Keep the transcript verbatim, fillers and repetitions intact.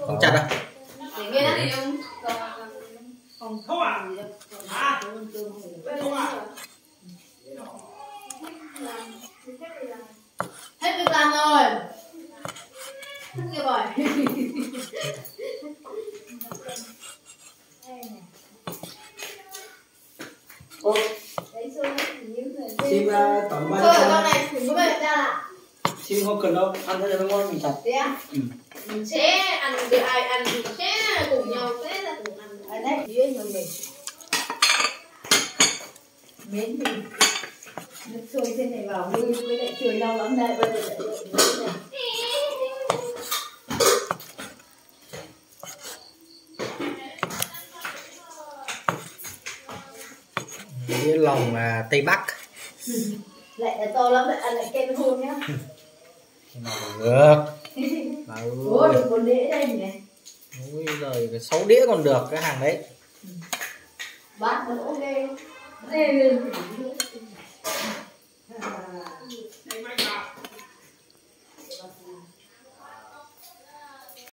Không chặt đâu. Để nghe nó thì không Không không à? À? Không à? hết việc làm rồi. Kìa rồi. Ô, chim tổng Thôi ở con này thử có bệnh ra là chim không cần đâu, ăn thế cho nó ngon mình chặt. thế á? Ừ. Mình sẽ ăn được ai ăn thì sẽ cùng nhau sẽ ra cùng ăn. Ở đây dưới nhiều mình. Mến thì nước sôi trên này vào nuôi với lại trời lâu lắm đây bây giờ lại này. Cái lòng à, Tây Bắc. Lại là to lắm lại ăn lại kem hôn nhá. Được. Ủa được một đĩa đây nhỉ? Ôi giời, cái sáu đĩa còn được cái hàng đấy. Bát nó ok. Đây